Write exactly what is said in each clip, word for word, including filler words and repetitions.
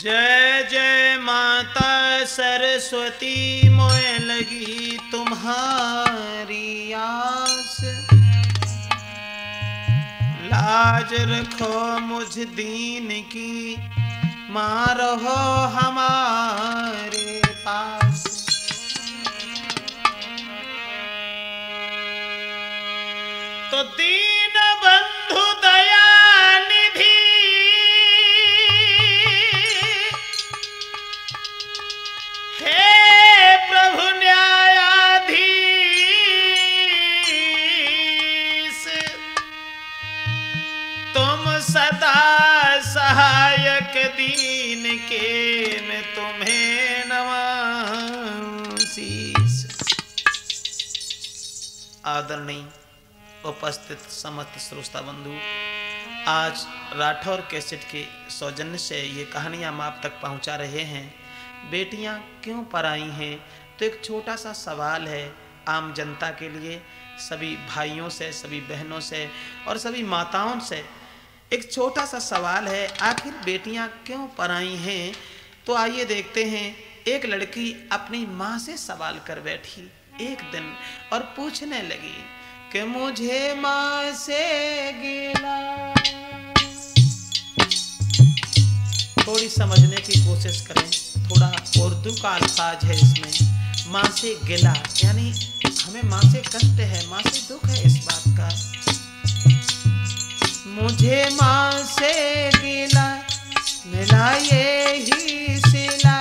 जय जय माता सरस्वती मोए लगी तुम्हारी आस, लाज रखो मुझ दीन की, मां रहो हमारे पास। तो दीन बंधु दया निधि, हे प्रभु न्यायाधीश, तुम सदा सहायक दीन के, मैं तुम्हें नवाऊं शीश। आदरणीय उपस्थित समस्त श्रोता बंधु, आज राठौर कैसेट के सौजन्य से ये कहानियां हम आप तक पहुंचा रहे हैं। बेटियां क्यों पराई हैं? तो एक छोटा सा सवाल है आम जनता के लिए, सभी भाइयों से, सभी बहनों से और सभी माताओं से एक छोटा सा सवाल है, आखिर बेटियां क्यों पराई हैं? तो आइए देखते हैं। एक लड़की अपनी माँ से सवाल कर बैठी एक दिन और पूछने लगी कि मुझे माँ से गिला। थोड़ी समझने की कोशिश करें, थोड़ा उर्दू का अल्फाज है इसमें। माँ से गिला यानी हमें माँ से कष्ट है, माँ से दुख है इस बात का। मुझे माँ से गिला मिला ये ही सिला,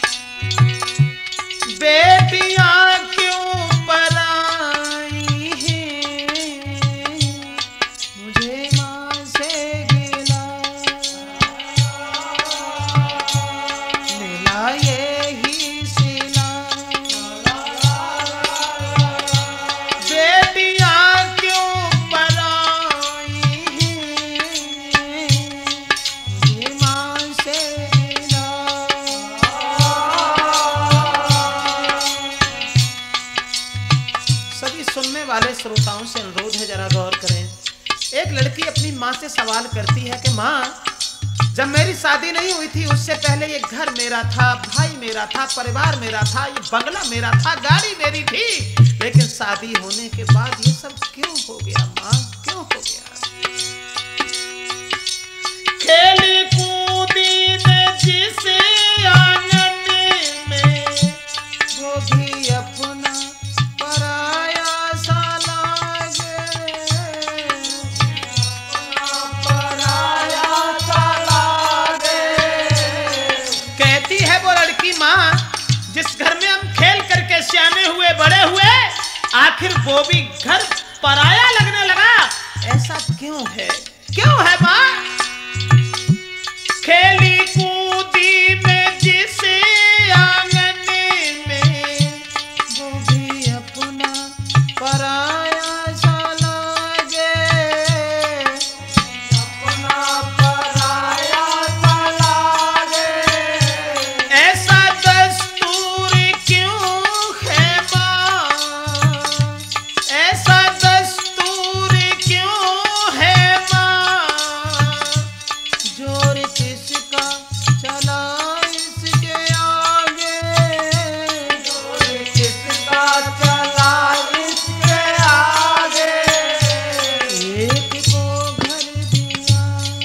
बेटियां क्यों पराई हैं? मुझे माँ से गिला मिला ये ही सिला, बेटियां क्यों पराई हैं? मुझे माँ से गिला। सभी सुनने वाले श्रोताओं से अनुरोध है, जरा गौर करें। एक लड़की अपनी माँ से सवाल करती है कि माँ, जब मेरी शादी नहीं हुई थी उससे पहले ये घर मेरा था, भाई मेरा था, परिवार मेरा था, ये बंगला मेरा था, गाड़ी मेरी थी, लेकिन शादी होने के बाद ये सब क्यों हो गया माँ, क्यों हो गया? खेली कूदी में जिसे आंगन में, वो भी अपना पराया सा लागे, पराया सा लागे। कहती है वो लड़की, माँ जिस घर में हम खेल करके सियाने हुए, बड़े हुए, आखिर वो भी घर पराया लगने लगा, ऐसा क्यों है, क्यों है माँ? खेली कूदी में जिसे आंगन में, वो भी अपना पराया सा लागे, अपना पराया सा लागे। ऐसा दस्तूर क्यों है माँ, ऐसा दस्तूर क्यों है माँ, जोर किसका चला इसके आगे, जोर किसका चला इसके आगे। एक को घर दिया,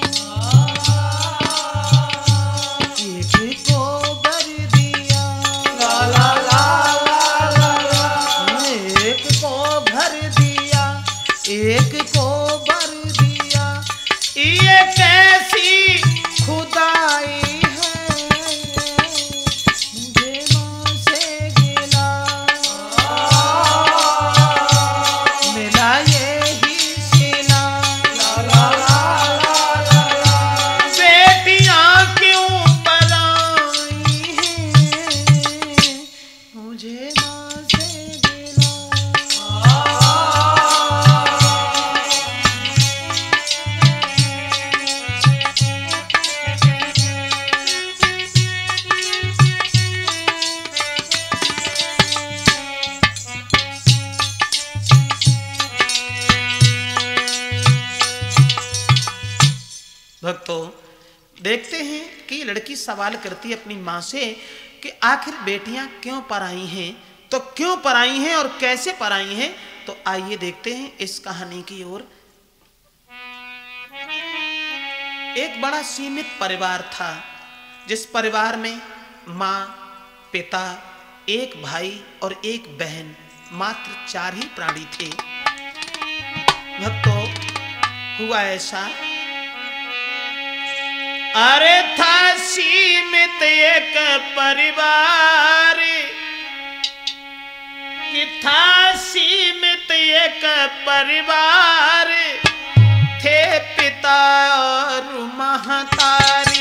एक को बर दिया, ला ला ला ला ला ला। एक को भर दिया, एक को बर दिया, ये कैसी खुदाई है? मुझे माँ से गिला मिला ये ही सिला, ला ला ला ला ला। बेटियां क्यों पराई हैं? मुझे माँ से गिला। भक्तों, देखते हैं कि लड़की सवाल करती है अपनी माँ से कि आखिर बेटियां क्यों पराई हैं, तो क्यों पराई हैं और कैसे पराई हैं। तो आइए देखते हैं इस कहानी की ओर। एक बड़ा सीमित परिवार था, जिस परिवार में माँ, पिता, एक भाई और एक बहन, मात्र चार ही प्राणी थे। भक्तों, हुआ ऐसा, अरे था सीमित एक परिवार, कि था सीमित एक परिवार, थे पिता और महतारी।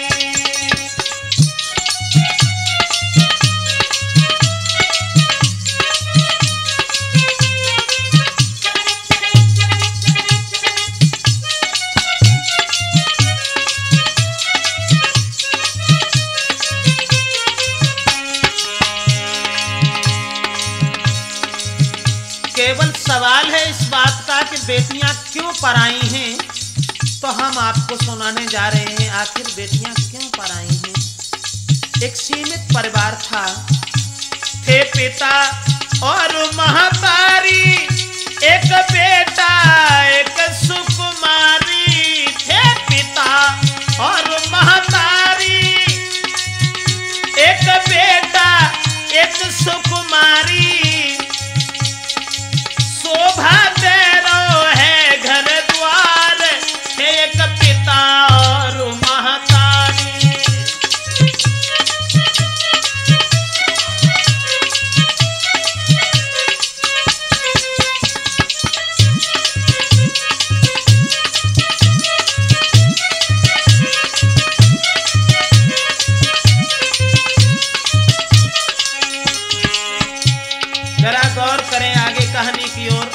केवल सवाल है इस बात का कि बेटियां क्यों पराई हैं, तो हम आपको सुनाने जा रहे हैं आखिर बेटियां क्यों पराई हैं। एक सीमित परिवार था, थे पिता और महतारी, एक बेटा एक सुकुमारी, थे पिता और महतारी, एक बेटा एक सुकुमारी, शोभा दे रो है घर द्वार, एक पिता और महतारी। जरा गौर करें आगे कहानी की ओर।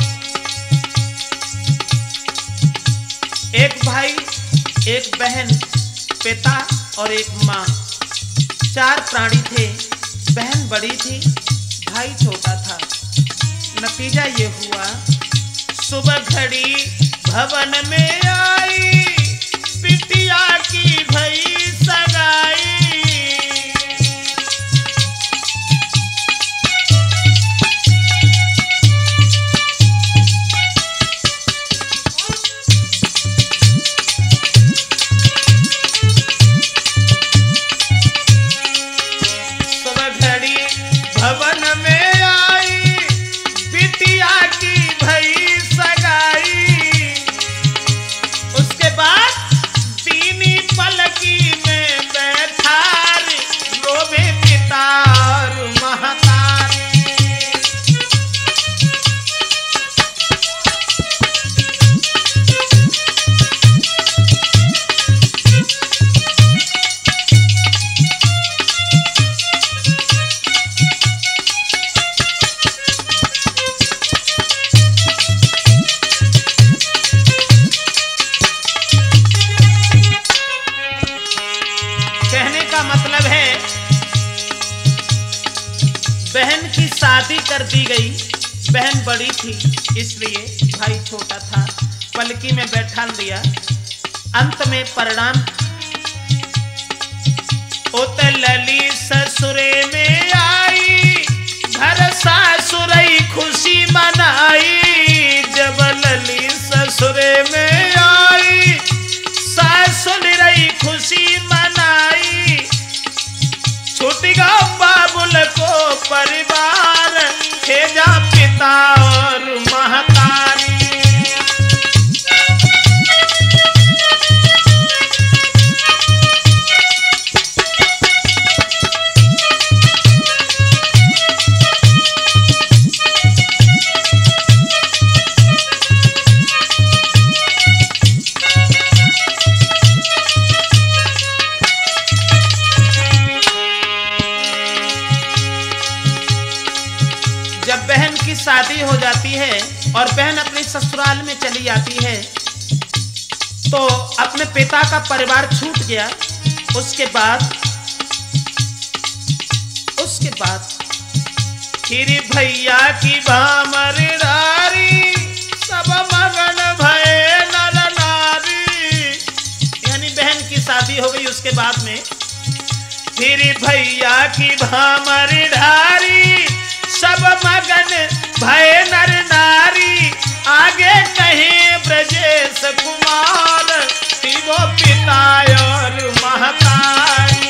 एक भाई, एक बहन, पिता और एक माँ, चार प्राणी थे। बहन बड़ी थी, भाई छोटा था। नतीजा ये हुआ, सुबह घड़ी भवन में आई, बिटिया की भई सगाई। भवन में आई, बिटिया की भई सगाई। उसके बाद दीनी पलकी में बैठार, लोभे पिता और महतारी। मतलब है बहन की शादी कर दी गई। बहन बड़ी थी इसलिए भाई छोटा था, पलकी में बैठा लिया। अंत में परिणाम, उत लली ससुरे में आई, घर सासुरई खुशी मनाई। जब लली ससुरे में आई, सासुरई खुशी मनाई। छूटेगा बाबुल को परिवार, भेजा पिता और महतारी। जब बहन की शादी हो जाती है और बहन अपने ससुराल में चली जाती है, तो अपने पिता का परिवार छूट गया। उसके बाद उसके बाद फिर भैया की भामरदारी, सब मगन भये नर नारी। यानी बहन की शादी हो गई, उसके भैया की भामर ढारी, सब मगन भय नर नारी। आगे कहे ब्रजेश कुमार, वो पिता और महतारी।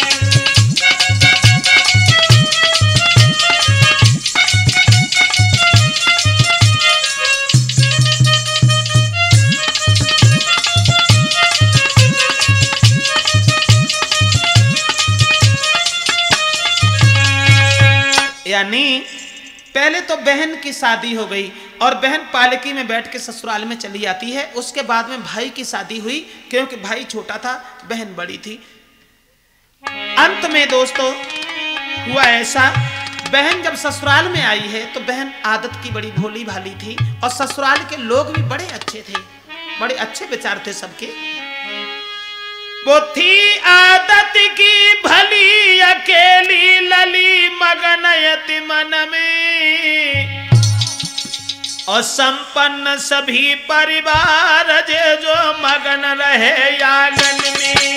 यानी पहले तो बहन की शादी हो गई और बहन पालकी में बैठ के ससुराल में चली जाती है। उसके बाद में भाई की शादी हुई, क्योंकि भाई छोटा था, बहन बड़ी थी। अंत में दोस्तों हुआ ऐसा, बहन जब ससुराल में आई है तो बहन आदत की बड़ी भोली भाली थी और ससुराल के लोग भी बड़े अच्छे थे, बड़े अच्छे विचार थे सबके। वो थी आदत की भली अकेली लली मगन यति मन में, और संपन्न सभी परिवार जे जो मगन रहे आंगन में।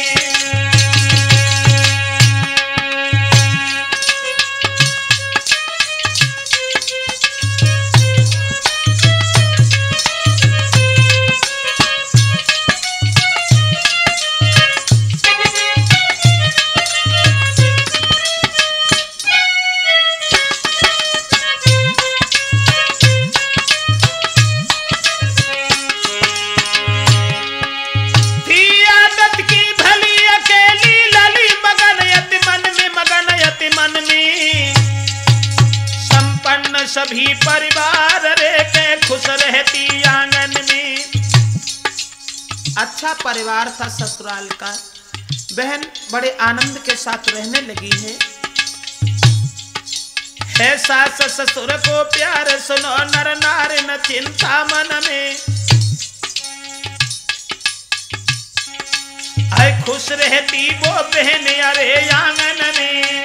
सभी परिवार रे के खुश रहती आंगन में। अच्छा परिवार था ससुराल का, बहन बड़े आनंद के साथ रहने लगी है। है सास ससुर को प्यार सुनो नर नार न चिंता मन में, आए खुश रहती वो बहन अरे आंगन में।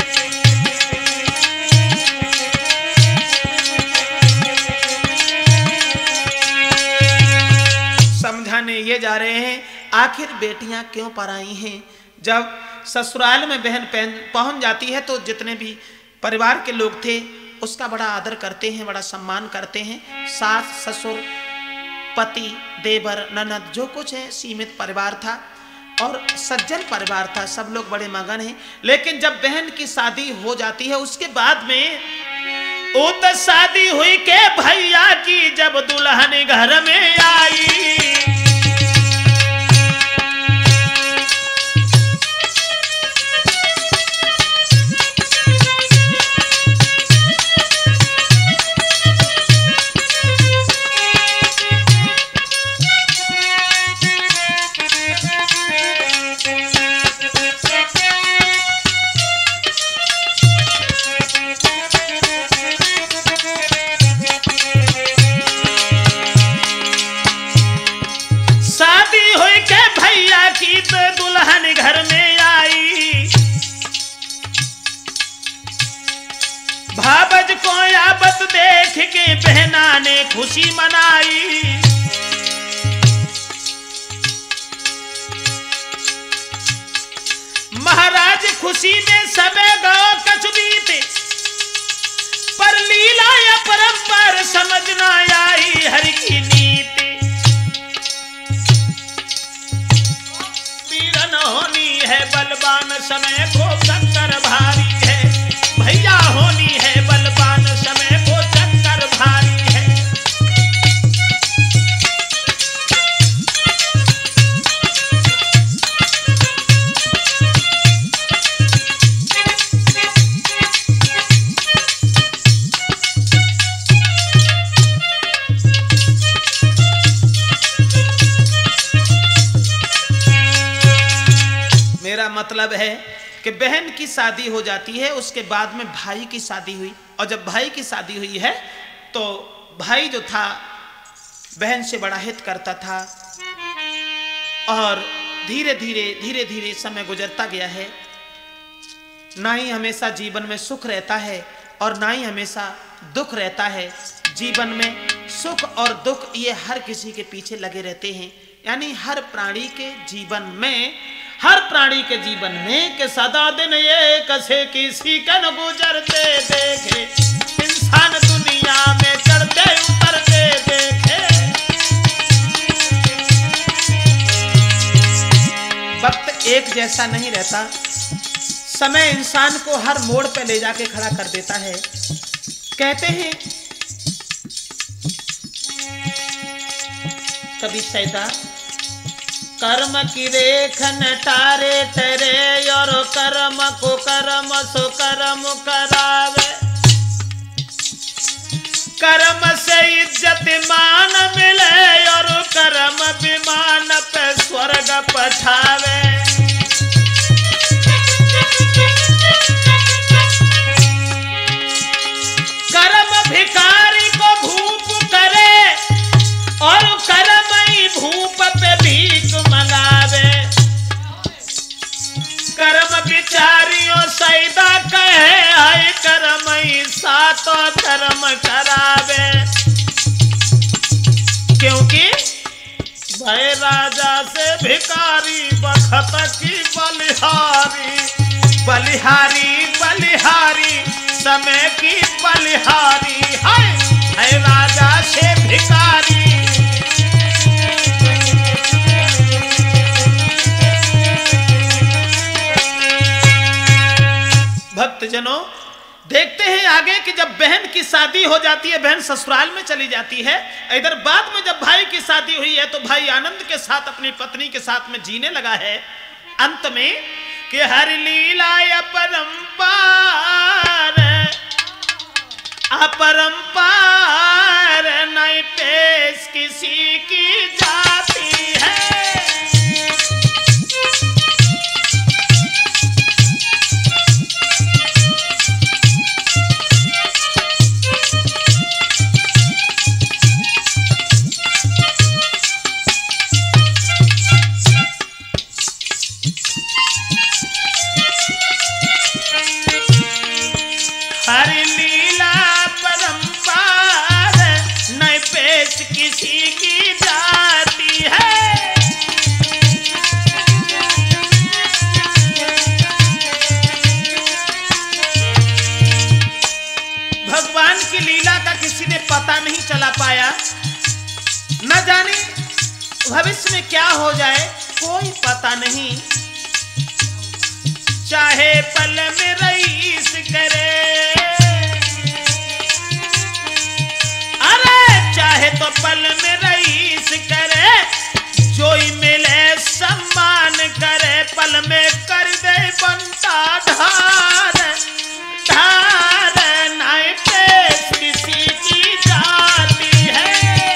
समझाने ये जा रहे हैं आखिर बेटियां क्यों पराई हैं। जब ससुराल में बहन पहुंच जाती है तो जितने भी परिवार के लोग थे उसका बड़ा आदर करते हैं, बड़ा सम्मान करते हैं। सास ससुर पति देवर ननद जो कुछ है सीमित परिवार था और सज्जन परिवार था, सब लोग बड़े मगन हैं। लेकिन जब बहन की शादी हो जाती है उसके बाद में वो तो शादी हुई के भैया की जब दुल्हन घर में आई, दुल्हन घर में आई। भाबज को आबत देख के बहना ने खुशी मनाई। महाराज खुशी में सबे गौ कछ बीते, पर लीला या परंपर समझना आई हर की नीति। होनी है बलवान समय को चक्कर भारी है, भैया होनी है बलवान समय को चक्कर भारी है। मेरा मतलब है कि बहन की शादी हो जाती है, उसके बाद में भाई की शादी हुई, और जब भाई की शादी हुई है तो भाई जो था बहन से बड़ा हित करता था और धीरे धीरे धीरे धीरे समय गुजरता गया है। ना ही हमेशा जीवन में सुख रहता है और ना ही हमेशा दुख रहता है। जीवन में सुख और दुख ये हर किसी के पीछे लगे रहते हैं, यानी हर प्राणी के जीवन में हर प्राणी के जीवन में कि सदा दिन ये कसे किसी कन गुजरते देखे, इंसान दुनिया में चढ़ते उतरते देखे। वक्त एक जैसा नहीं रहता, समय इंसान को हर मोड़ पे ले जाके खड़ा कर देता है। कहते हैं कभी सैदा, कर्म की रेखन टारे तेरे और कर्म को कर्म सो कर्म करावे। कर्म से इज्जत मान मिले और कर्म विमान पे स्वर्ग पठावे। कर्म भिखारी को भूप करे और कर्म ही भूप पे भीख मंगावे। कर्म बिचारियों सैदा कहे हाय कर्म ही सातों कर्म करावे। क्योंकि भय राजा से भिखारी बखत की बलिहारी, बलिहारी बलिहारी समय की बलिहारी। हाय है राजा से भिखारी। भक्तजनों देखते हैं आगे कि जब बहन की शादी हो जाती है, बहन ससुराल में चली जाती है। इधर बाद में जब भाई की शादी हुई है तो भाई आनंद के साथ अपनी पत्नी के साथ में जीने लगा है। अंत में कि हर लीला अपरंपार अपरंपार नहीं पेश किसी की जाती है। किसी की जाती है। भगवान की लीला का किसी ने पता नहीं चला पाया। न जाने भविष्य में क्या हो जाए, कोई पता नहीं। चाहे पल में रईस करे, चाहे तो पल में रईस करे, जो ही मिले सम्मान करे। पल में कर दे बनता ढार ढार नाई पेश किसी की जाती है।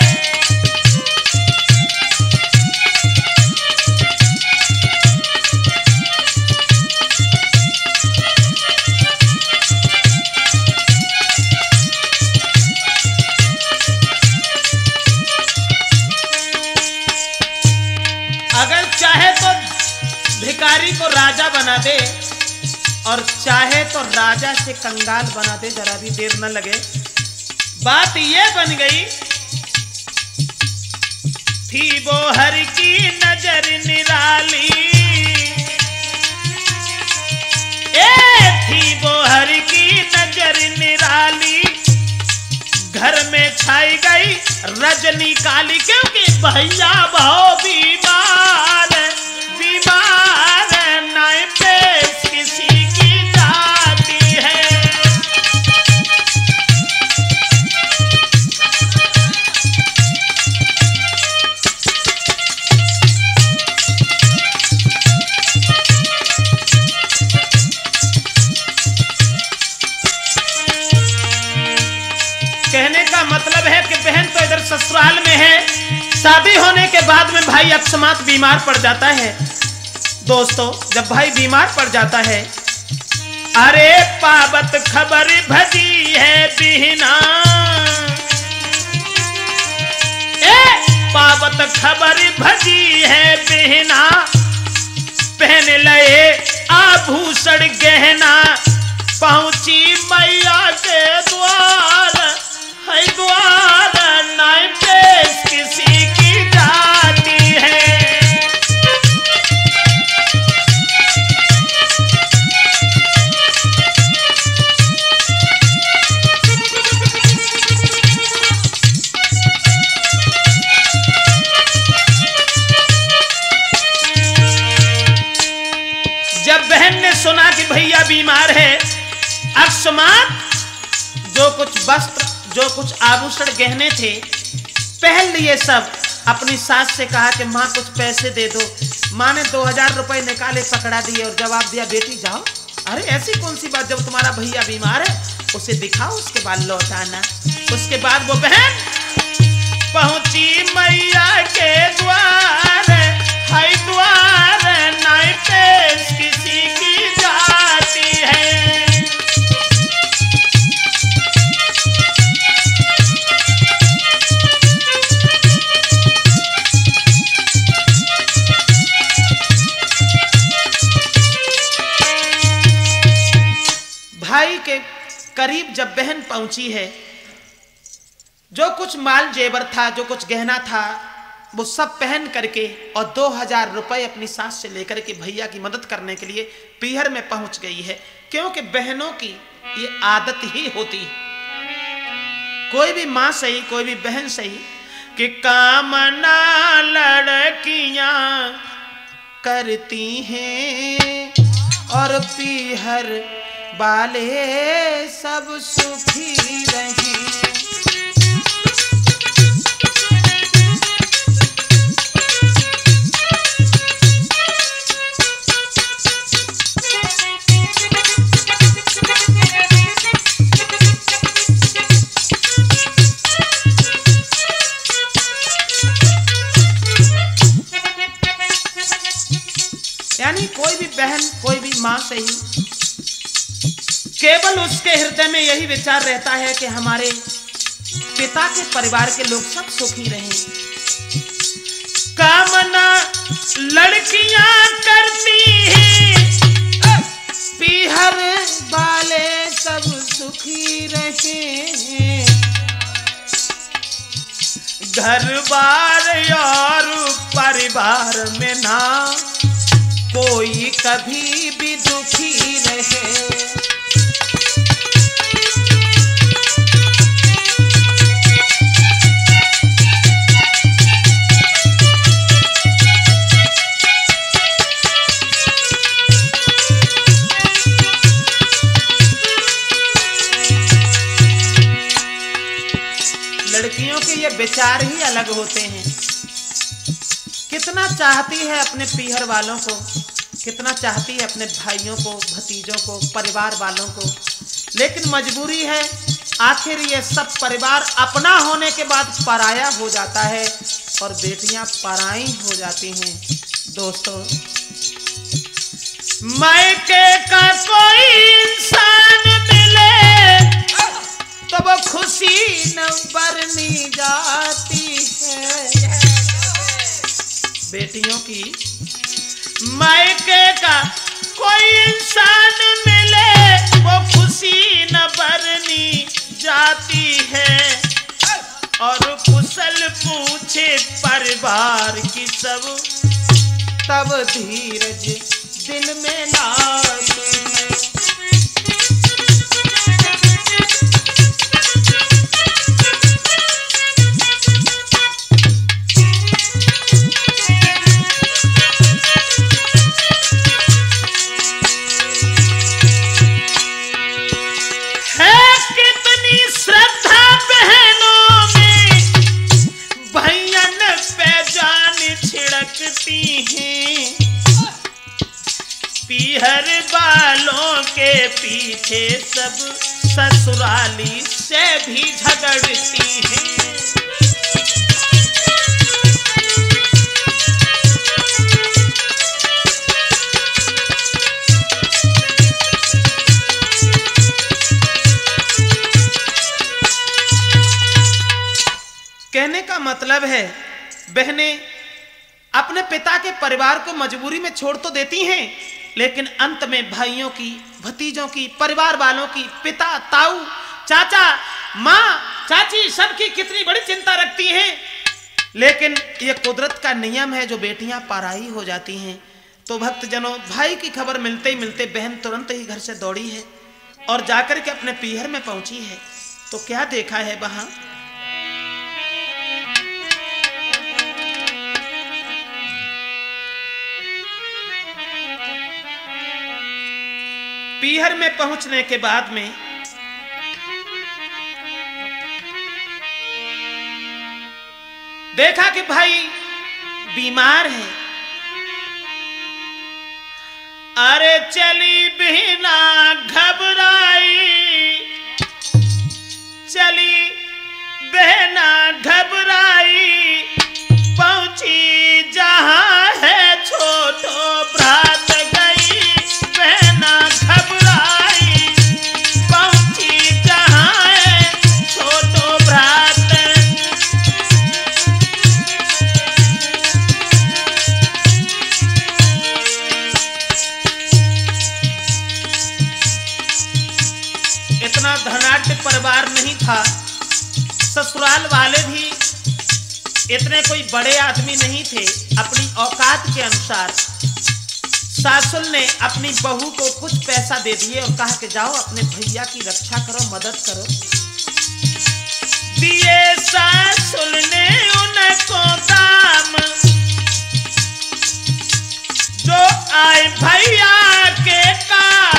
अगर चाहे तो भिखारी को राजा बना दे और चाहे तो राजा से कंगाल बना दे, जरा भी देर न लगे। बात ये बन गई थी वो हर की नजर निराली, ए थी वो हर की नजर निराली। घर में छाई गई रजनी काली, क्योंकि भैया भाव बीमार बीमार नाई पेश किसी की जाती है। कहने का मतलब है कि बहन तो इधर ससुराल में है, शादी होने के बाद में भाई अकस्मात बीमार पड़ जाता है। दोस्तों जब भाई बीमार पड़ जाता है, अरे पावत खबर भजी है बिहना, ए पावत खबर भजी है बिहना। पहन लए आभूषण गहना, पहुंची मैया के द्वार है द्वार नाई पेश किसी की जाती है। सुमात जो कुछ वस्त्र, जो कुछ आभूषण गहने थे पहन लिए सब। अपनी सास से कहा कि माँ कुछ पैसे दे दो। माँ ने दो हजार रुपए निकाले, पकड़ा दिए और जवाब दिया, बेटी जाओ। अरे ऐसी कौन सी बात, जब तुम्हारा भैया बीमार है उसे दिखाओ, उसके बाद लौटाना। उसके बाद वो बहन पहुंची मैया के द्वार, हाय द्वार नाई पेश किसी की जाती है। भाई के करीब जब बहन पहुंची है, जो कुछ माल जेवर था, जो कुछ गहना था, वो सब पहन करके और दो हजार रुपए अपनी सास से लेकर के भैया की मदद करने के लिए पीहर में पहुंच गई है। क्योंकि बहनों की ये आदत ही होती है, कोई भी माँ सही, कोई भी बहन सही, कि कामना लड़कियां करती हैं और पीहर वाले सब सुखी रहे। यानी कोई भी बहन, कोई भी माँ सही, केवल उसके हृदय में यही विचार रहता है कि हमारे पिता के परिवार के लोग सब सुखी रहें। कामना लड़कियां करती हैं, पीहर वाले सब सुखी रहें। घर बार और परिवार में ना कोई कभी भी दुखी रहे। लड़कियों के ये विचार ही अलग होते हैं। कितना चाहती है अपने पीहर वालों को, कितना चाहती है अपने भाइयों को, भतीजों को, परिवार वालों को, लेकिन मजबूरी है। आखिर ये सब परिवार अपना होने के बाद पराया हो जाता है और बेटियां पराई हो जाती हैं। दोस्तों, मायके का कोई इंसान मिले तो वो खुशी न बरनी जाती है। बेटियों की मायके का कोई इंसान मिले वो खुशी न बरनी जाती है। और कुशल पूछे परिवार की सब, तब धीरज दिल में लाती है। पीहर वालों के पीछे सब ससुराली से भी झगड़ती हैं। कहने का मतलब है बहनें अपने पिता के परिवार को मजबूरी में छोड़ तो देती हैं, लेकिन अंत में भाइयों की, भतीजों की, परिवार वालों की, पिता, ताऊ, चाचा, माँ, चाची, सबकी कितनी बड़ी चिंता रखती हैं। लेकिन ये कुदरत का नियम है, जो बेटियां पराई हो जाती हैं। तो भक्तजनों, भाई की खबर मिलते ही मिलते बहन तुरंत ही घर से दौड़ी है और जाकर के अपने पीहर में पहुंची है। तो क्या देखा है वहां? पीहर में पहुंचने के बाद में देखा कि भाई बीमार है। अरे चली बिना घबराई, चली बिना घबराई, पहुंची जहां है छोटो भ्रात गई बिना घबराई, पहुंची जहां है छोटो भ्रात। इतना धनाढ्य परिवार नहीं था, ससुराल वाले भी इतने कोई बड़े आदमी नहीं थे। अपनी औकात के अनुसार सासुल ने अपनी बहू को कुछ पैसा दे दिए और कहा कि जाओ अपने भैया की रक्षा करो, मदद करो। दिए सासुल ने उनको दाम, जो आए भैया के काम।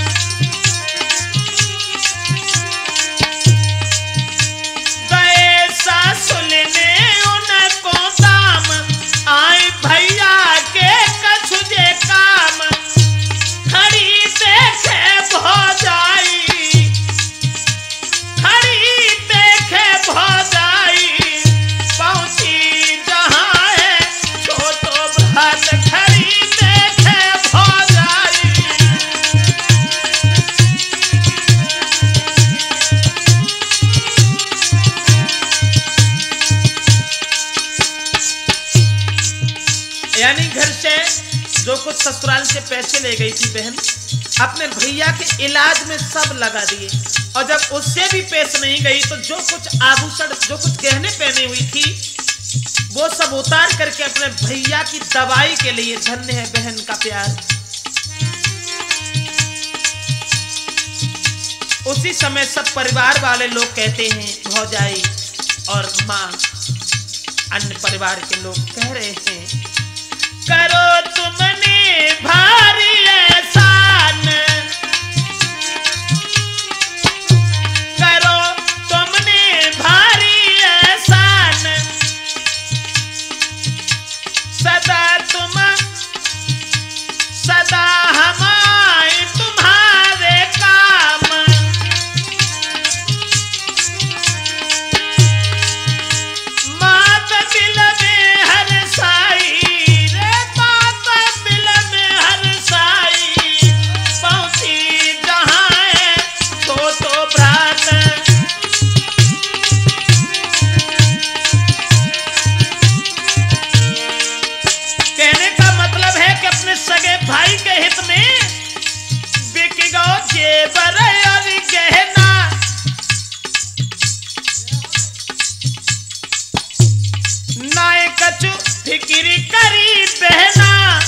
गए सासुल ने उनको दाम, आए भैया के कछुजे काम। खड़ी देखे भौजाई, खड़ी देखे भौजाई, पहुंची जहां है छोटो भ्रात। खड़ी देखे भौजाई, यानी घर से जो कुछ ससुराल से पैसे ले गई थी बहन, अपने भैया के इलाज में सब लगा दिए। और जब उससे भी पैसे नहीं गई तो जो कुछ आभूषण, जो कुछ गहने पहने हुई थी, वो सब उतार करके अपने भैया की दवाई के लिए। धन्य है बहन का प्यार। उसी समय सब परिवार वाले लोग कहते हैं, भौजाई और माँ, अन्य परिवार के लोग कह रहे हैं, करो तुमने भारी एहसान, करो तुमने भारी एहसान, सदा तुम सदा हम आए तुम्हारे काम। मात दिल में हर साई, सगे भाई के हित में बिक गो जेवर और गहना। नाय कछु फिक्री करी बहना,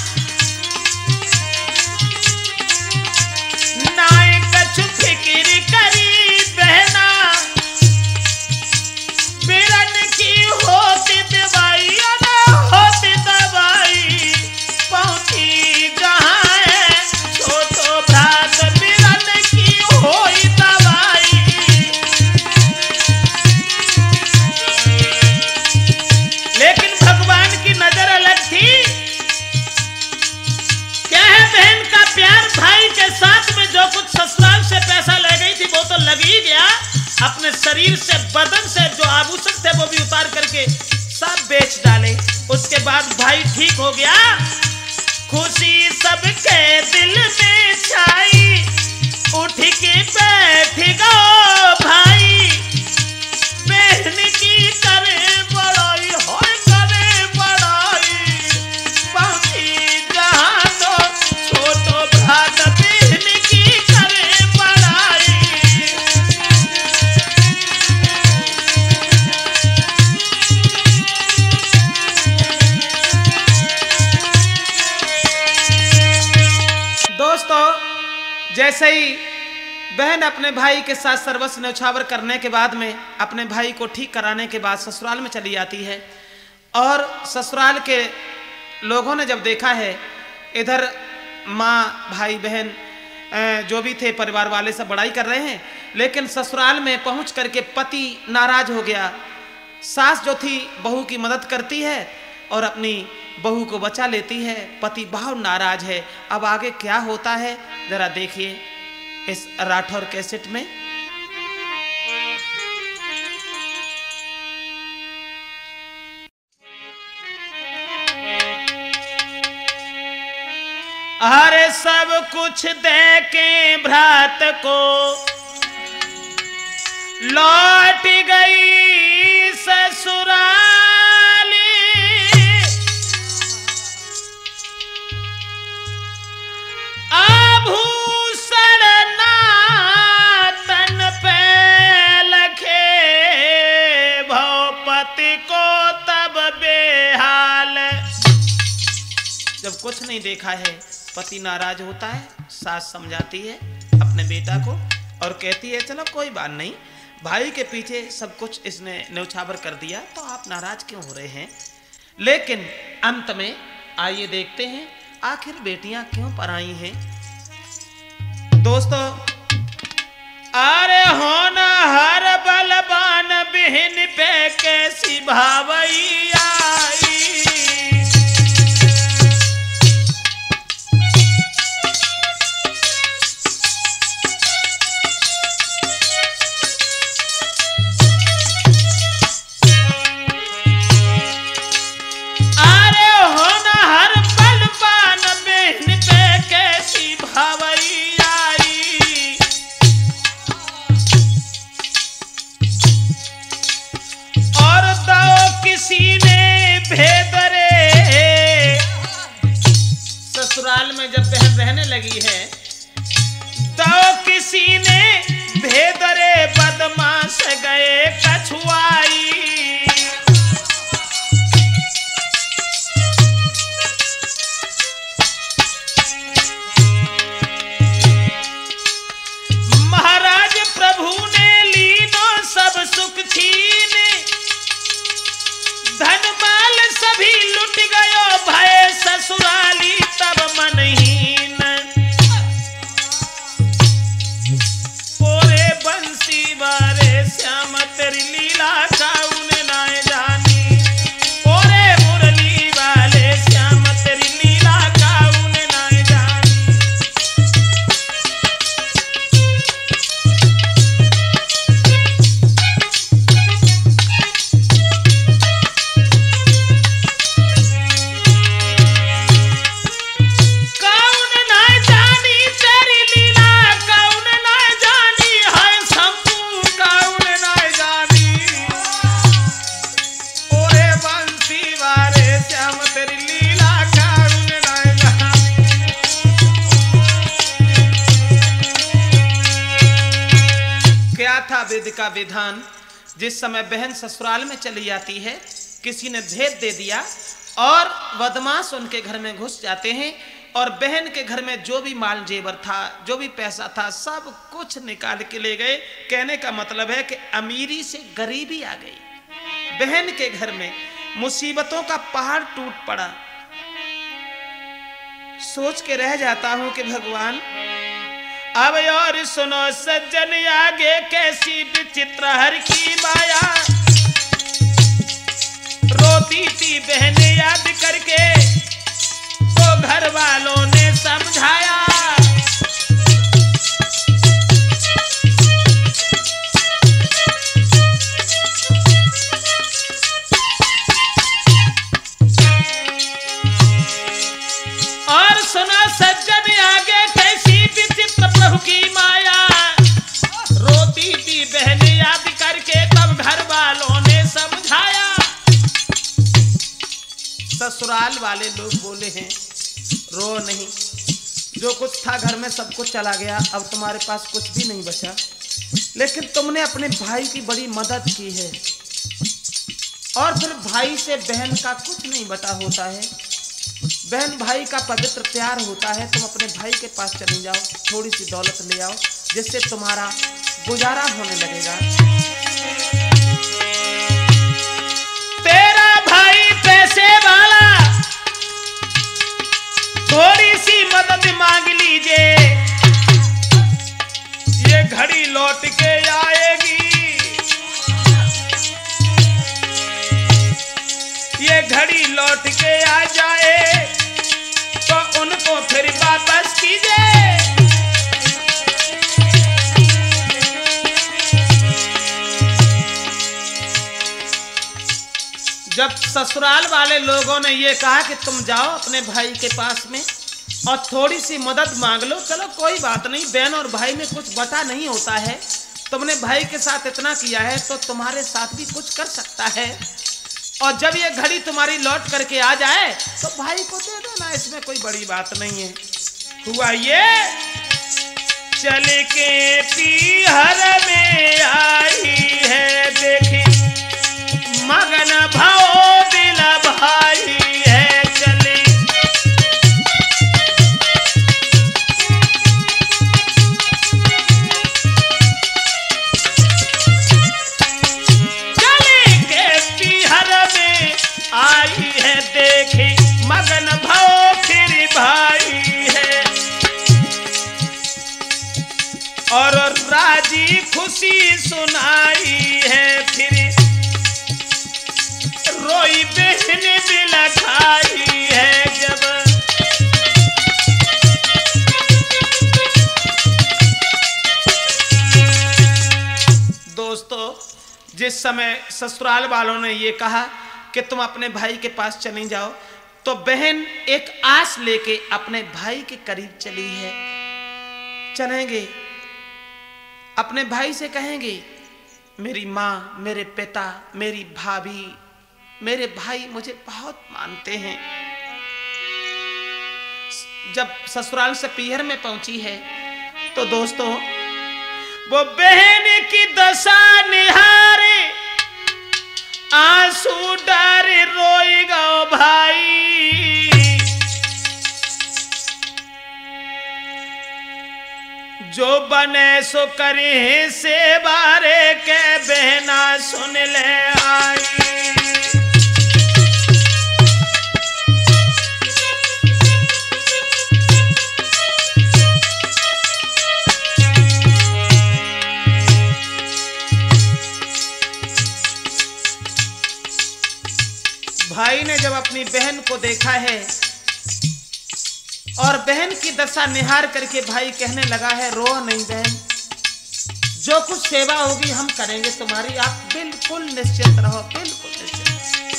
नाय कछु फिक्री करी बहना। बिरन की होती दवाई, होती दवाई, पहुंची जहां है छोटो भ्रात। बिरन की होई दवाई, लेकिन भगवान की नजर अलग थी। क्या है बहन का प्यार, भाई के साथ में जो कुछ ससुराल से पैसा ले गई थी वो तो लग ही गया। अपने शरीर से, बदन से जो आभूषण थे वो भी उतार करके सब बेच डाले। उसके बाद भाई ठीक हो गया। खुशी सबके दिल में छाई, उठ के बैठ गो भाई। बहन की करे बड़ाई, होय करे बड़ाई, पहुंची जहां तो छोटो भ्रात। बहन की करे बड़ाई, दोस्तों जैसे ही बहन अपने भाई के साथ सर्वस्व न्यौछावर करने के बाद में, अपने भाई को ठीक कराने के बाद ससुराल में चली जाती है। और ससुराल के लोगों ने जब देखा है, इधर माँ, भाई, बहन जो भी थे परिवार वाले सब बड़ाई कर रहे हैं, लेकिन ससुराल में पहुंच करके पति नाराज हो गया। सास जो थी बहू की मदद करती है और अपनी बहू को बचा लेती है। पति बहुत नाराज है। अब आगे क्या होता है जरा देखिए इस राठौर कैसेट में। अरे सब कुछ दे के भ्रात को लौट गई ससुराली, आभूषण ना तन पे लखे, भौपति को तब बेहाल। जब कुछ नहीं देखा है पति नाराज होता है। सास समझाती है अपने बेटा को और कहती है चलो कोई बात नहीं, भाई के पीछे सब कुछ इसने न्यौछावर कर दिया तो आप नाराज क्यों हो रहे हैं। लेकिन अंत में आइए देखते हैं आखिर बेटियां क्यों पराई हैं। दोस्तों, अरे होना हर बलवान बहन पे कैसी भावई आई, में जब बहन रहने लगी है तो किसी ने भेदरे बदमाश गए कछुआई, महाराज प्रभु ने लीनो सब सुख छीन, धन माल सभी लुट गयो भय ससुराली तब मनहीन, पोरे बंसी बारे श्याम तेरी लीला काउन नाय जानी, पोरे मुरली वाले श्याम तेरी लीला काउन नाय जानी। वेद का विधान, जिस समय बहन ससुराल में चली जाती है किसी ने भेद दे दिया और बदमाश उनके घर में घुस जाते हैं और बहन के घर में जो भी माल जेवर था, जो भी पैसा था, सब कुछ निकाल के ले गए। कहने का मतलब है कि अमीरी से गरीबी आ गई। बहन के घर में मुसीबतों का पहाड़ टूट पड़ा। सोच के रह जाता हूं कि भगवान अब और सुनो सज्जन आगे कैसी विचित्र हर की माया, रोती थी बहन याद करके तो घर वालों ने समझाया, और सुनो सज्जन आगे कैसी विचित्र प्रभु की माया, रोती थी बहन याद करके तब घर वालों ने समझाया। ससुराल वाले लोग बोले हैं रो नहीं, जो कुछ था घर में सब कुछ चला गया, अब तुम्हारे पास कुछ भी नहीं बचा, लेकिन तुमने अपने भाई की बड़ी मदद की है और फिर भाई से बहन का कुछ नहीं बटा होता है। बहन भाई का पवित्र प्यार होता है। तुम अपने भाई के पास चले जाओ, थोड़ी सी दौलत ले आओ जिससे तुम्हारा गुजारा होने लगेगा। तेरा भाई पैसे वाला, थोड़ी सी मदद मांग लीजिए, ये घड़ी लौट के आएगी। घड़ी लौट के आ जाए तो उनको फिर वापस कीजिए। जब ससुराल वाले लोगों ने ये कहा कि तुम जाओ अपने भाई के पास में और थोड़ी सी मदद मांग लो, चलो कोई बात नहीं, बहन और भाई में कुछ बटा नहीं होता है, तुमने भाई के साथ इतना किया है तो तुम्हारे साथ भी कुछ कर सकता है, और जब ये घड़ी तुम्हारी लौट करके आ जाए तो भाई को दे देना, इसमें कोई बड़ी बात नहीं है। हुआ ये, चल के पीहर में आई है देखी मगन भाव दिल भाई है, चली चली के पीहर में आई है देखी मगन भाव फिर भाई है, और राजी खुशी सुनाई है, फिर रोई बहन दिल खाई है जब। दोस्तों, जिस समय ससुराल वालों ने ये कहा कि तुम अपने भाई के पास चली जाओ, तो बहन एक आस लेके अपने भाई के करीब चली है। चलेंगे, अपने भाई से कहेंगे मेरी माँ, मेरे पिता, मेरी भाभी, मेरे भाई मुझे बहुत मानते हैं। जब ससुराल से पीहर में पहुंची है तो दोस्तों वो बहन की दशा निहारे आंसू डारे रोएगा भाई, जो बने सो करे से बारे के बहना सुन ले आई। भाई ने जब अपनी बहन को देखा है और बहन की दशा निहार करके भाई कहने लगा है, रो नहीं बहन, जो कुछ सेवा होगी हम करेंगे तुम्हारी, आप बिल्कुल निश्चिंत रहो, बिल्कुल निश्चिंत।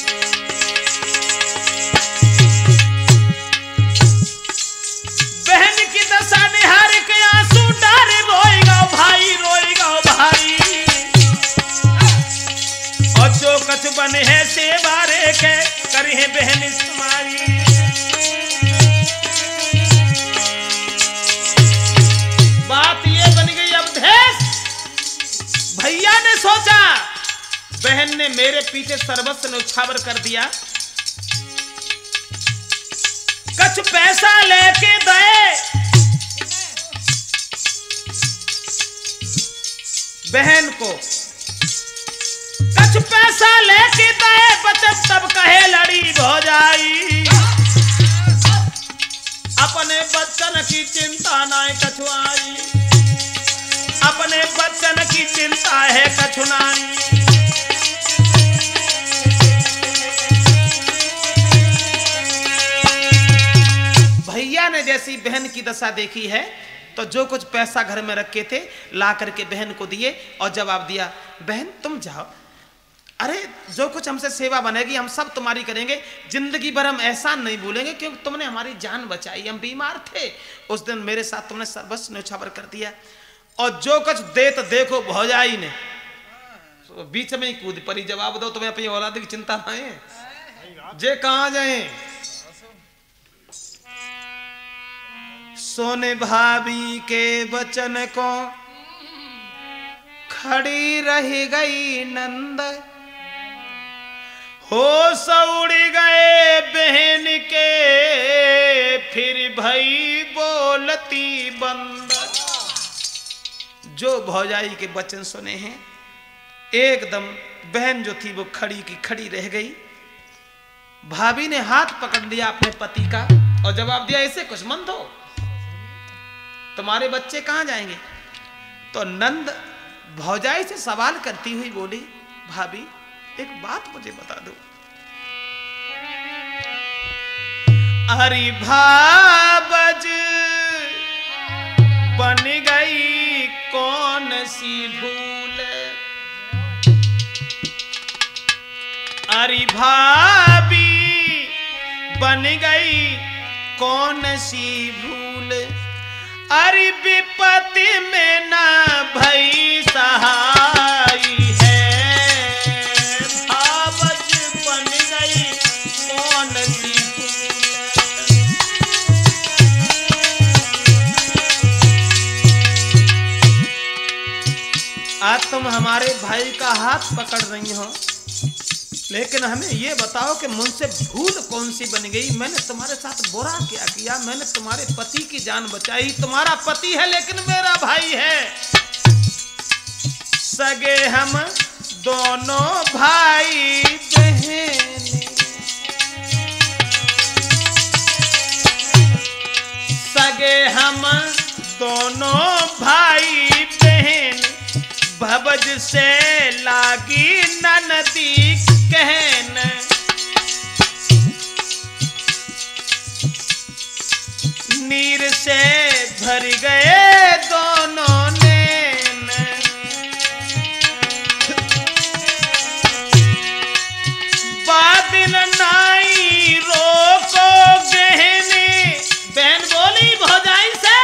बहन की दशा निहार के आंसू डारे रोएगा भाई, रोएगा भाई, और जो कछ बने है सेवा रे के करी है बहन तुम्हारी। बात ये बन गई अब देश, भैया ने सोचा बहन ने मेरे पीछे सर्वस्व न्यौछावर कर दिया, कुछ पैसा लेके दे बहन को, कुछ पैसा लेके दे बचत तब कहे लड़ी भौजाई, अपने बच्चन की चिंता ना कछुआई, अपने बच्चन की चिंता है कछुनाई। भैया ने जैसी बहन की दशा देखी है तो जो कुछ पैसा घर में रखे थे ला करके बहन को दिए और जवाब दिया, बहन तुम जाओ, अरे जो कुछ हमसे सेवा बनेगी हम सब तुम्हारी करेंगे, जिंदगी भर हम एहसान नहीं भूलेंगे क्योंकि तुमने हमारी जान बचाई, हम बीमार थे उस दिन, मेरे साथ तुमने सर्वस्व न्यौछावर कर दिया। और जो कुछ देत देखो भौजाई ने तो बीच में ही कूद पड़ी, जवाब दो तुम्हें अपनी औलाद की चिंता ना है, जे कहां जाए। सोने भाभी के वचन को खड़ी रह गई नंद, होश उड़ गए बहन के फिर भई बोलती बंद। जो भौजाई के वचन सुने हैं एकदम बहन जो थी वो खड़ी की खड़ी रह गई। भाभी ने हाथ पकड़ लिया अपने पति का और जवाब दिया, ऐसे कुछ मत हो, तुम्हारे बच्चे कहां जाएंगे। तो नंद भौजाई से सवाल करती हुई बोली, भाभी एक बात मुझे बता दो, अरे भाबज बन गई कौन सी भूल, अरे भाभी बन गई कौन सी भूल, अरे विपत्ति में ना भई सहाई है, भावज बन गई कौन सी भूल। आज तुम हमारे भाई का हाथ पकड़ रही हो, लेकिन हमें ये बताओ कि मुझसे भूल कौन सी बन गई? मैंने तुम्हारे साथ बुरा क्या किया? मैंने तुम्हारे पति की जान बचाई। तुम्हारा पति है लेकिन मेरा भाई है। सगे हम दोनों भाई बहन, सगे हम दोनों भाई बहन, भवज से लागी ननदी कहन, नीर से भर गए दोनों नैन, बादिन नाई रोको गहने, बहन बोली भौजाई से,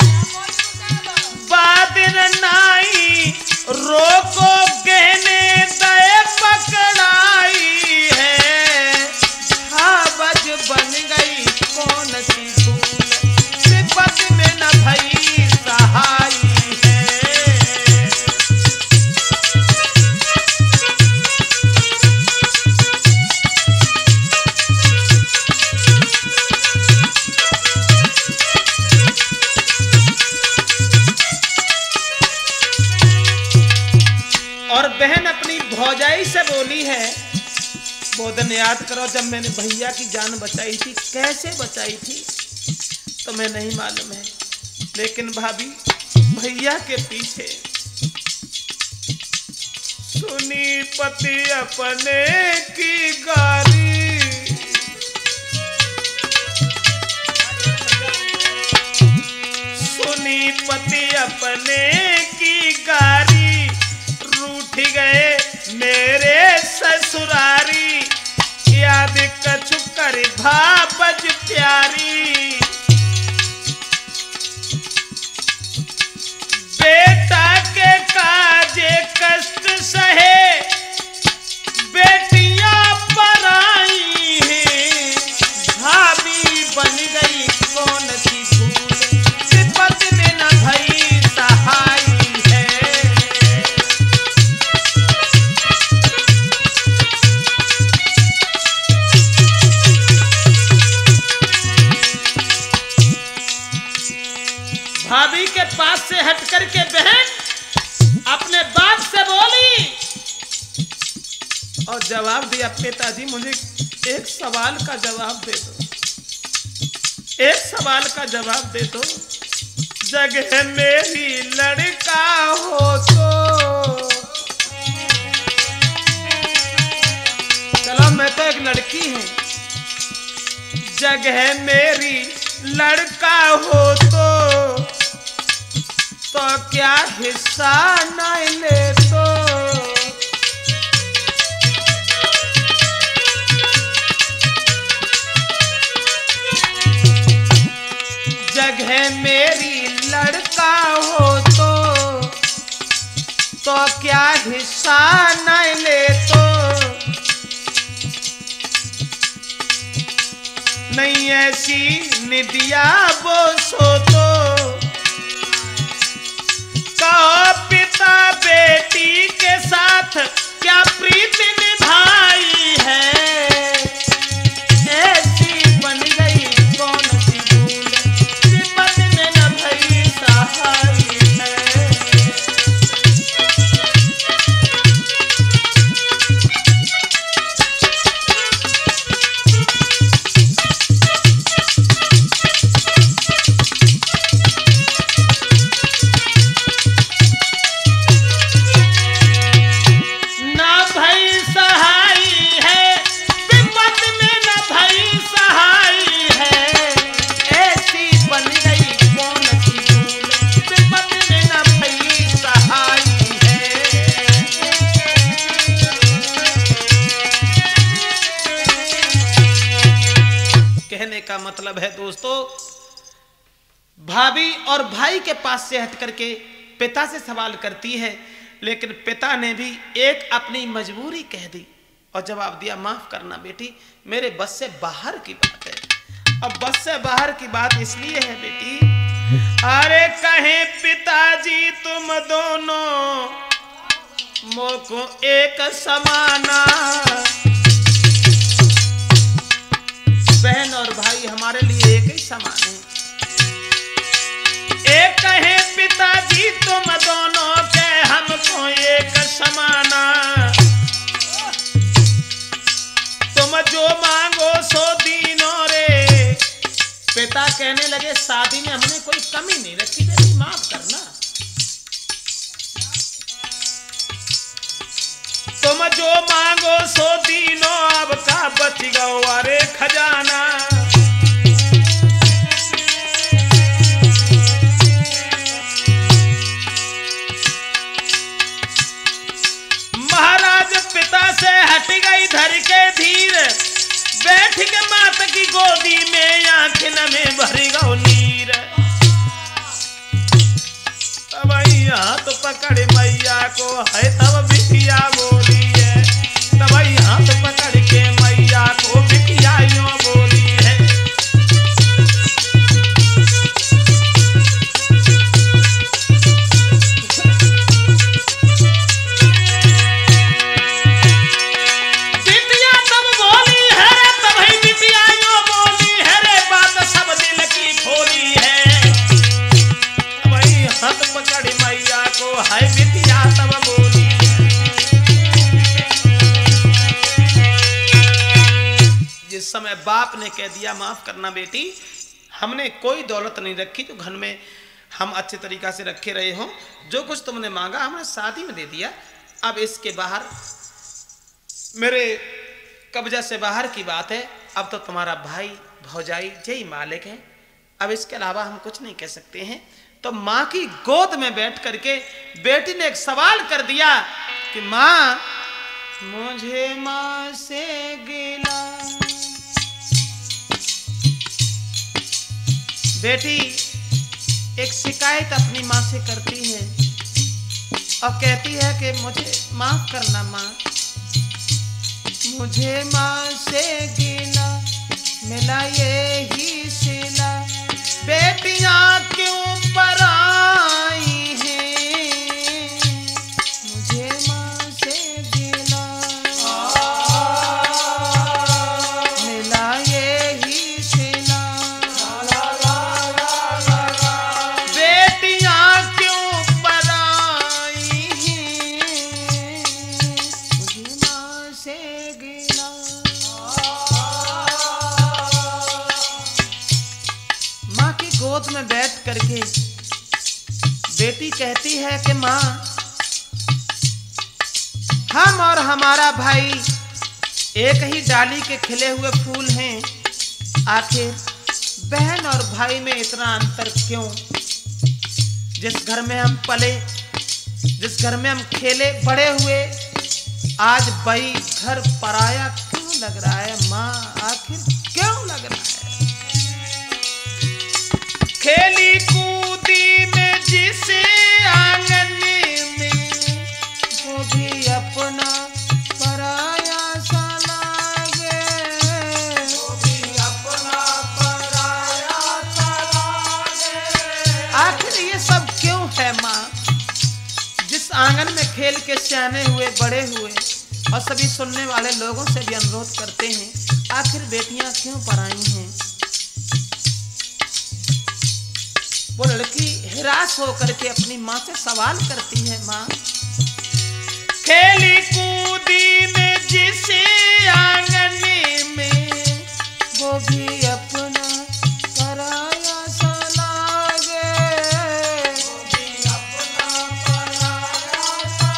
बादिन नाई रोको गहने दए पकड़ाई है, भावज बन गई कौन सी भूल, विपत्ति में न भई सहाई है। और बहन अपनी भौजाई से बोली है, वो दिन याद करो जब मैंने भैया की जान बचाई थी। कैसे बचाई थी तुम्हें नहीं मालूम है, लेकिन भाभी भैया के पीछे सुनी पति अपने की गारी, सुनी पति अपने की गारी, रूठ गए मेरे ससुरारी, याद कछु कर भाबज प्यारी, बेटा के काजे कष्ट सहे, बेटियां पराई हैं, भाभी बन गई कौन सी भूल, विपत्ति में न भई सहाई है। भाभी के पास से हट करके बहन अपने बाप से बोली और जवाब दिया, पिताजी मुझे एक सवाल का जवाब दे दो, एक सवाल का जवाब दे दो, जगह मेरी लड़का हो तो, चलो मैं तो एक लड़की हूं, जगह मेरी लड़का हो तो, तो क्या हिस्सा नहीं ले तो, जगह मेरी लड़का हो तो, तो क्या हिस्सा नहीं ले तो, नहीं ऐसी निदिया वो सो तो, कहो पिता बेटी के साथ क्या प्रीति निभाई है, ऐसी बन गई कौन सी भूल, विपत्ति में न भई सहाई है। कहने का मतलब है दोस्तों, भाभी और भाई के पास से हट करके पिता से सवाल करती है, लेकिन पिता ने भी एक अपनी मजबूरी कह दी और जवाब दिया, माफ करना बेटी, मेरे बस से बाहर की बात है। अब बस से बाहर की बात इसलिए है बेटी, अरे कहे पिताजी तुम दोनों मोको एक समाना, बहन और भाई हमारे लिए एक ही समान है। एक कहे पिताजी तुम दोनों के हमको एक समाना, तुम जो मांगो सो दीनो रे। पिता कहने लगे, शादी में हमने कोई कमी नहीं रखी बेटी, माफ करना। तुम जो मांगो सो दीनो, अब का बच गो अरे खजाना। महाराज पिता से हट गई धर के धीर, बैठ के माता की गोदी में आंखन में भर गो नीर। तब हाथ पकड़ मैया को है तब बिटिया बोली है, तब हाथ पकड़ के मैया को बिटिया यूं बोली है। बिटिया तब बोली है रे, तब ही बिटिया यूं बोली है रे, बात सब दिल की खोली है। तब हाथ पकड़ मैया को है बिटिया तब बोली है। जिस समय बाप ने कह दिया, माफ करना बेटी, हमने कोई दौलत नहीं रखी जो घर में हम अच्छे तरीका से रखे रहे हो, जो कुछ तुमने मांगा हमने शादी में दे दिया, अब इसके बाहर मेरे कब्जा से बाहर की बात है, अब तो तुम्हारा भाई भौजाई जय मालिक है, अब इसके अलावा हम कुछ नहीं कह सकते हैं। तो माँ की गोद में बैठ करके बेटी ने एक सवाल कर दिया कि माँ, मुझे माँ से गिला। बेटी एक शिकायत अपनी माँ से करती है और कहती है कि मुझे माफ करना माँ, मुझे माँ से गिला मिला ये ही सिला, बेटियां क्यों पर आई हैं, मुझे माँ से गिला मिला ये ही सिला, बेटियां क्यों पर आई हैं, मुझे माँ से गिला। माँ की गोद में बैठ करके बेटी कहती है कि माँ, हम और हमारा भाई एक ही डाली के खिले हुए फूल हैं, आखिर बहन और भाई में इतना अंतर क्यों? जिस घर में हम पले, जिस घर में हम खेले बड़े हुए, आज भाई घर पराया क्यों लग रहा है माँ, आखिर क्यों लग रहा है? खेली कूदी में जिसे आंगन में, वो भी अपना पराया सा लागे, वो भी अपना पराया सा लागे। आखिर ये सब क्यों है माँ? जिस आंगन में खेल के सियाने हुए बड़े हुए और सभी सुनने वाले लोगों से भी अनुरोध करते हैं, आखिर बेटियां क्यों पराई हैं? वो लड़की हिरास होकर के अपनी माँ से सवाल करती है, माँ खेली कूदी में जिसे आंगन में, वो भी अपना पराया सा लागे, वो भी अपना पराया सा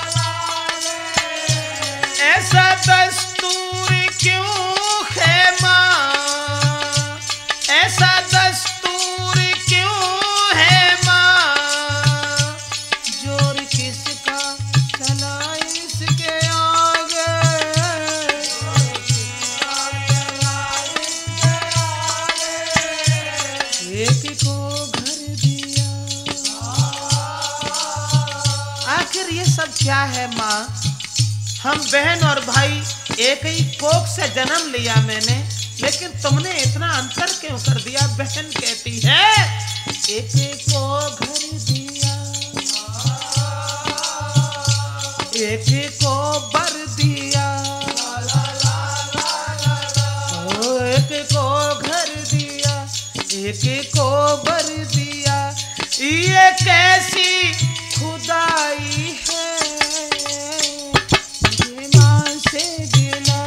लागे। ऐसा दस्तूर क्यों है माँ, ऐसा दस्तूर क्यों है माँ, जोर किसका चला इसके आगे, सब क्या है माँ? हम बहन और भाई एक ही कोख से जन्म लिया मैंने, लेकिन तुमने इतना अंतर क्यों कर दिया? बहन कहती है एक एक को घर दिया, एक एक को बर दिया, ओ एक एक को घर दिया, एक एक को बर दिया। ये कैसी खुदाई है, ये माँ से गिला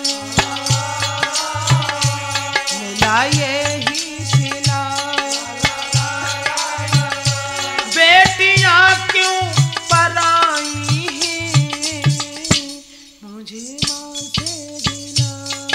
मिला ये ही सिला। बेटियां क्यों पराई हैं, मुझे माँ से गिला।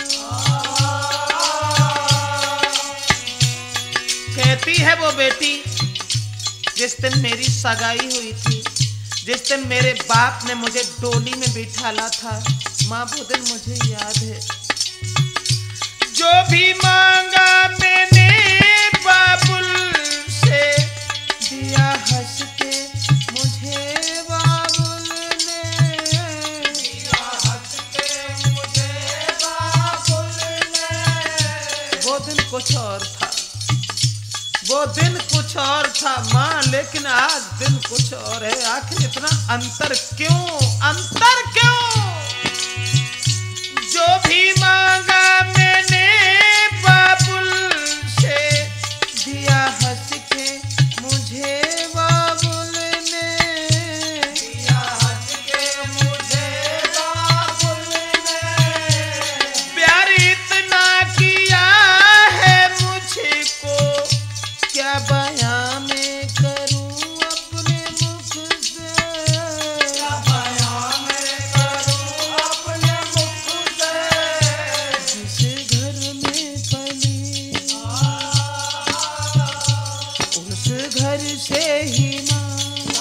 कहती है वो बेटी, जिस दिन मेरी सगाई हुई थी, जिस दिन मेरे बाप ने मुझे डोली में बिठाला था, माँ वो दिन मुझे याद है। जो भी मांगा मैंने बाबुल से, दिया हंस के मुझे बाबुल ने, दिया हंस के मुझे बाबुल ने। वो दिन कुछ और था, वो दिन कुछ और था माँ, लेकिन आज दिन कुछ और है। आखिर इतना अंतर क्यों, अंतर क्यों? जो भी मांगा मैंने बाबुल से, दिया हंस के मुझे बाबुल ने, दिया हंस के मुझे बाबुल ने। प्यार इतना किया है मुझको, क्या बयां मैं करूं अपने मुख से, क्या बयां मैं करूं अपने मुख से। जिस घर में पली उस घर से ही माँ,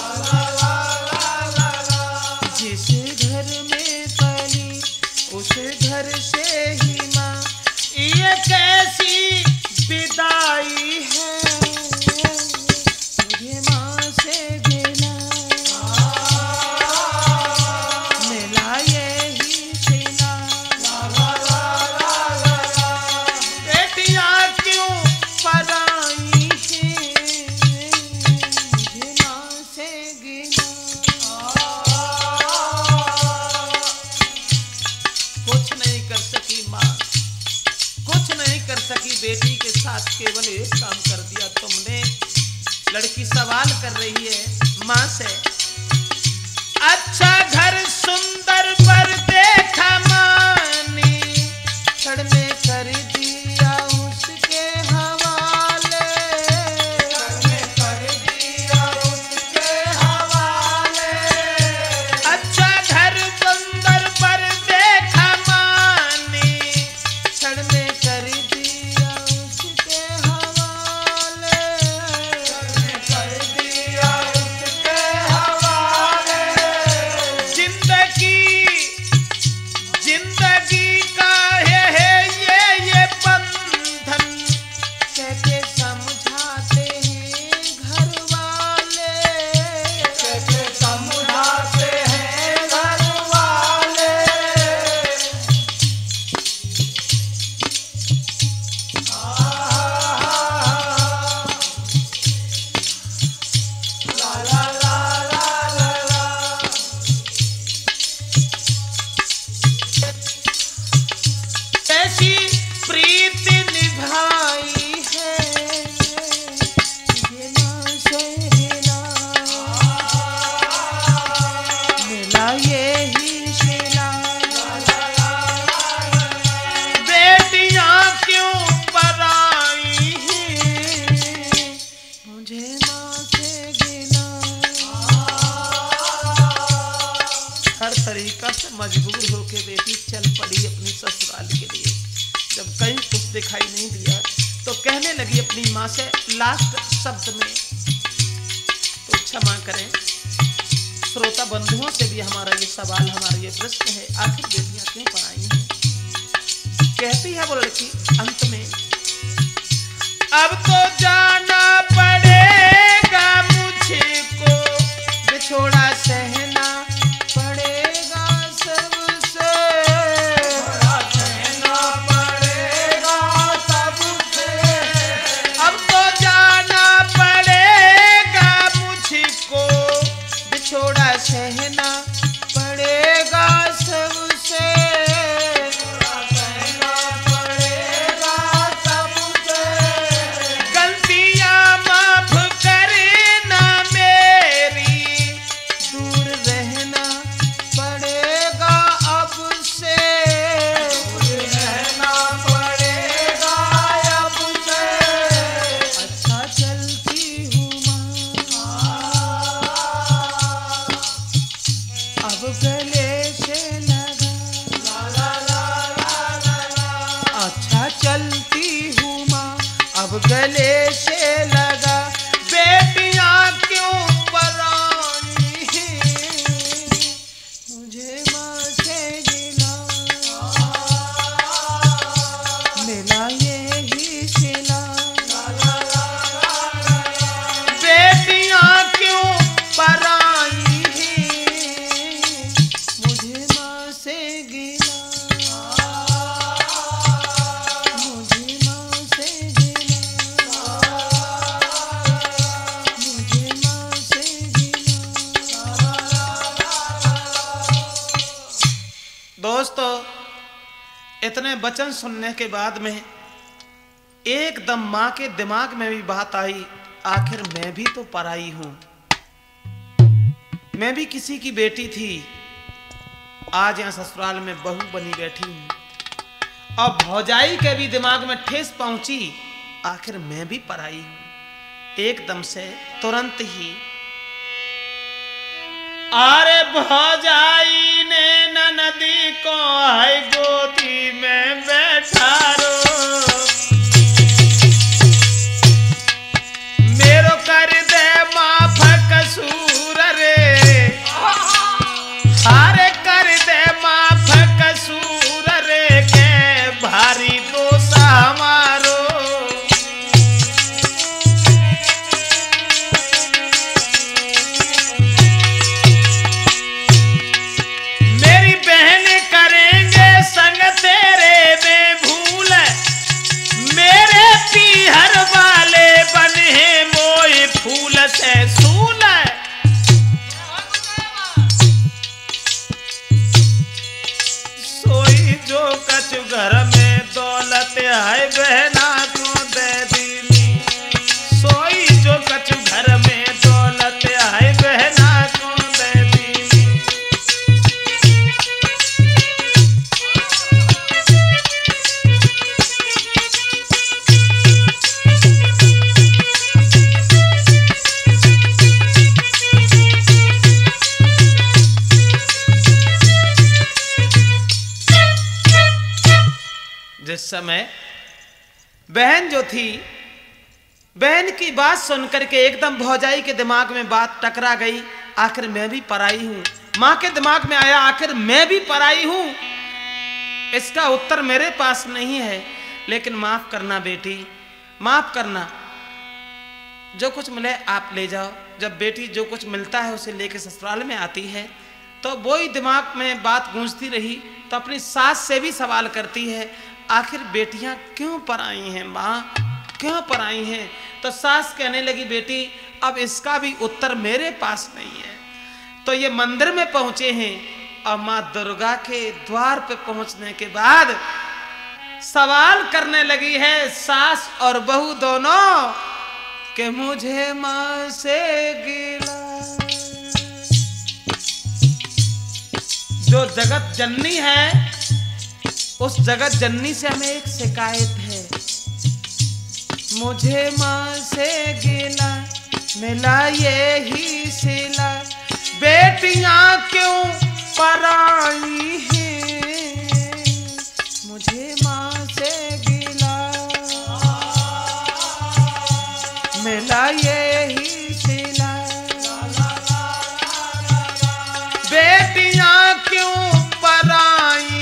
जिस घर में पली उस घर से ही माँ। ये कैसी विदाई है, मुझे माँ से गिला मिला ये ही सिला। बेटियां क्यों पराई हैं, मुझे माँ से गिला। कुछ नहीं कर सकी माँ, कुछ नहीं कर सकी बेटी के साथ, केवल एक काम कर दिया तुमने। लड़की सवाल कर रही है माँ से, अच्छा घर सुंदर पर देखा मानी, क्षण में कर दिया उसके हवाले, क्षण में कर दिया उसके हवाले। अच्छा घर सुंदर पर देखा मानी, क्षण में कर दिया उसके हवाले, क्षण में कर दिया उसके हवाले। जिंदगी जिंदगी का है, है ये ये बंधन, कैसे समझाते हैं घर वाले, कैसे समझाते हैं घर वाले। ला ला ला ला ला ला। ऐसी प्रीत निभाई है, ये माँ से गिला मिला ये ही सिला। बेटियां क्यों पराई हैं, मुझे माँ से गिला। हर तरीका से मजबूर होके बेटी चल पड़ी अपनी ससुराल के लिए। जब कहीं कुछ दिखाई नहीं दिया तो कहने लगी अपनी माँ से लास्ट शब्द में, तो क्षमा करें श्रोता बंधुओं से भी हमारा ये सवाल, हमारा ये प्रश्न है, आखिर बेटियां क्यों पराई हैं? कहती है वो लड़की अंत में, अब तो जाना पड़ेगा मुझको, बिछोड़ा सहना वचन सुनने के बाद में एकदम मां के दिमाग में भी बात आई, आखिर मैं भी तो पराई हूं, मैं भी किसी की बेटी थी, आज यहां ससुराल में बहू बनी बैठी हूं। और भौजाई के भी दिमाग में ठेस पहुंची, आखिर मैं भी पराई हूं। एकदम से तुरंत ही अरे भौजाई ने ननदी को है गोदी में बैठा रो, मेरो कर दे माफ कसूर रे, अरे कर दे माफ कसूर रे, के भारी दोष हमारो। हर वाले बने मोए फूल से सूल, सोई जो कछु घर में दौलत है बहना को दे दीनी, सोई जो कछु घर में दौलत है बहना को दे दीनी। जिस समय बहन जो थी, बहन की बात सुनकर के एकदम भौजाई के दिमाग में बात टकरा गई, आखिर मैं भी पराई हूं। मां के दिमाग में आया, आखिर मैं भी पराई हूं, इसका उत्तर मेरे पास नहीं है, लेकिन माफ करना बेटी, माफ करना, जो कुछ मिले आप ले जाओ। जब बेटी जो कुछ मिलता है उसे लेके ससुराल में आती है, तो वो ही दिमाग में बात गूंजती रही, तो अपनी सास से भी सवाल करती है, आखिर बेटियां क्यों पराई हैं मां, क्यों पराई हैं? तो सास कहने लगी, बेटी अब इसका भी उत्तर मेरे पास नहीं है। तो ये मंदिर में पहुंचे हैं और मां दुर्गा के द्वार पे पहुंचने के बाद सवाल करने लगी है सास और बहू दोनों कि मुझे मां से गिला, जो जगत जननी है उस जगत जननी से हमें एक शिकायत है, मुझे मां से गिला मिला ये ही सिला, बेटियां क्यों पराई हैं, मुझे मां से गिला मिला ये ही सिला, बेटियां क्यों पराई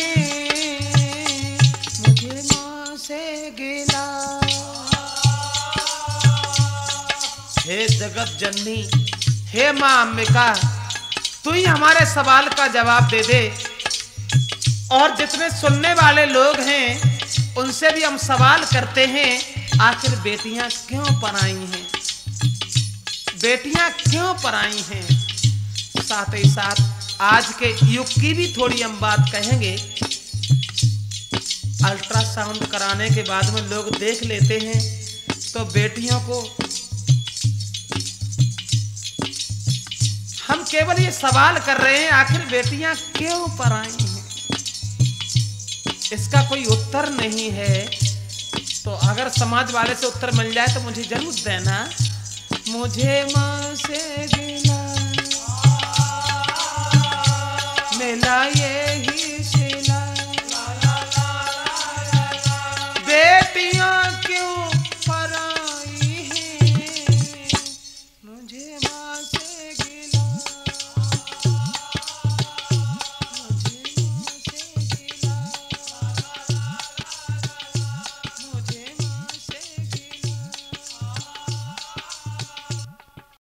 हे जगत जननी, हे मां अंबिका, तू ही हमारे सवाल का जवाब दे दे। और जितने सुनने वाले लोग हैं उनसे भी हम सवाल करते हैं, आखिर बेटियां क्यों पराई हैं, बेटियां क्यों पराई हैं। साथ ही साथ आज के युग की भी थोड़ी हम बात कहेंगे। अल्ट्रासाउंड कराने के बाद में लोग देख लेते हैं तो बेटियों को हम केवल ये सवाल कर रहे हैं, आखिर बेटियां क्यों पराई हैं, इसका कोई उत्तर नहीं है। तो अगर समाज वाले से उत्तर मिल जाए तो मुझे जरूर देना। मुझे मां से गिला मिला ये ही